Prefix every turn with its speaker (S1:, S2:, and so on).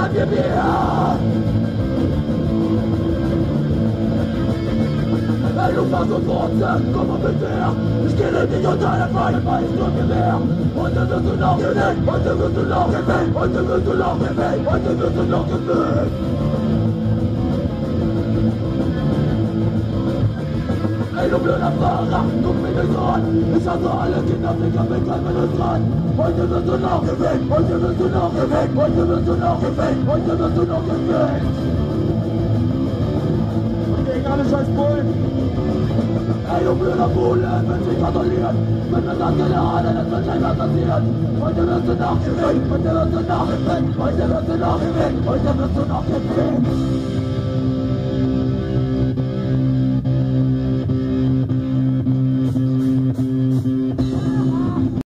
S1: Heimat wir mehr. Ey, du machst uns Wurzeln, komm mal bitte her. Ich kenne dich und deine Feinde, weil ich nur Gewehr. Heute wirst du noch gewählt, heute wirst du noch gewählt, heute wirst du noch gewählt, heute wirst du noch gewählt. Ey, du blöder Fahrer, guck mich nicht so an. Ich hasse alle Kinderficker mit keinem dran. Heute wirst du noch gewählt, heute wirst du noch gewählt, heute wirst du noch gewählt, heute wirst du noch gewählt. Und gegen alle scheiß Bullen. Ey, du blöder Bulle, wenn sich kontrolliert. Mit mir sagt keine Ahnung, es wird gleich was passiert. Heute wirst du nachgewählt, heute wirst du nachgewählt, heute wirst du nachgewählt, heute wirst du nachgewählt.